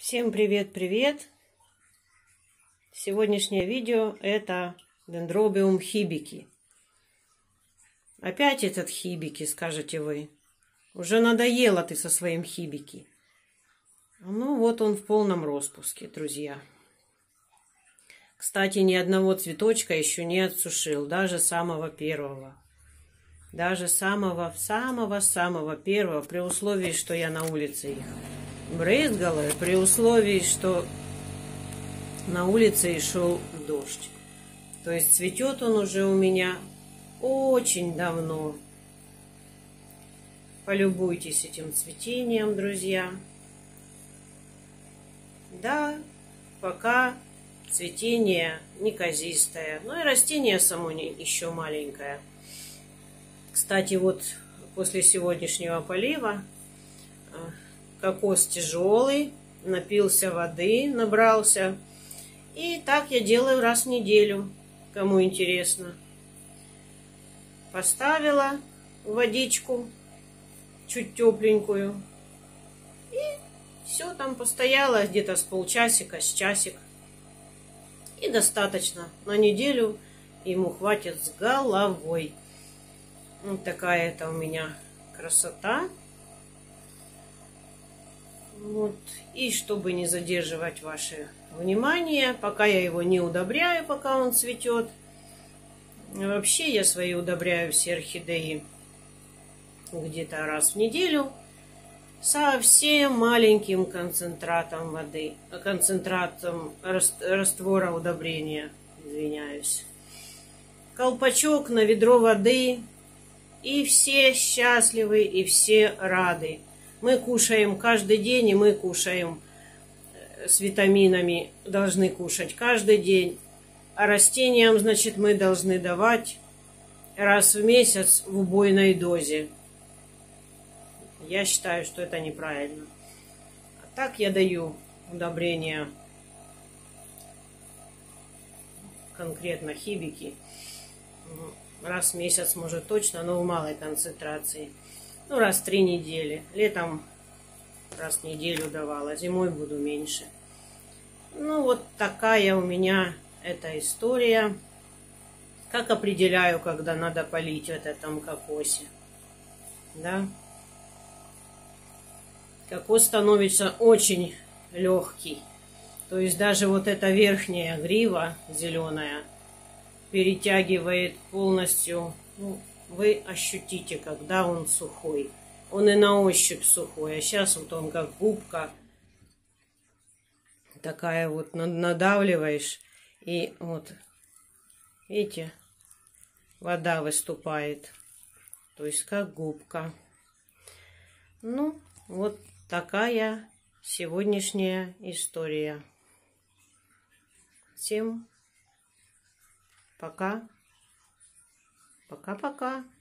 Всем привет-привет! Сегодняшнее видео это дендробиум хибики. Опять этот хибики, скажете вы. Уже надоело ты со своим хибики. Ну вот он в полном распуске, друзья. Кстати, ни одного цветочка еще не отсушил, даже самого первого. Даже самого первого, при условии, что я на улице их брызгала, при условии, что на улице и шел дождь. То есть цветет он уже у меня очень давно. Полюбуйтесь этим цветением, друзья. Да, пока цветение неказистое, но и растение само еще маленькое. Кстати, вот после сегодняшнего полива кокос тяжелый, напился воды, набрался. И так я делаю раз в неделю, кому интересно. Поставила водичку, чуть тепленькую. И все там постояло где-то с полчасика, с часик. И достаточно. На неделю ему хватит с головой. Вот такая это у меня красота. Вот. И чтобы не задерживать ваше внимание, пока я его не удобряю, пока он цветет. Вообще я свои удобряю все орхидеи где-то раз в неделю совсем маленьким концентратом воды, концентратом раствора удобрения, извиняюсь. Колпачок на ведро воды, и все счастливы, и все рады. Мы кушаем каждый день, и мы кушаем с витаминами, должны кушать каждый день. А растениям, значит, мы должны давать раз в месяц в убойной дозе. Я считаю, что это неправильно. А так я даю удобрения, конкретно хибики, раз в месяц, может, точно, но в малой концентрации. Ну, раз в 3 недели. Летом раз в неделю давала, зимой буду меньше. Ну, вот такая у меня эта история. Как определяю, когда надо полить в этом кокосе. Да? Кокос становится очень легкий. То есть даже вот эта верхняя грива зеленая перетягивает полностью. Ну, вы ощутите, когда он сухой. Он и на ощупь сухой. А сейчас вот он как губка. Такая вот надавливаешь. И вот, видите, вода выступает. То есть как губка. Ну, вот такая сегодняшняя история. Всем пока. Пока-пока.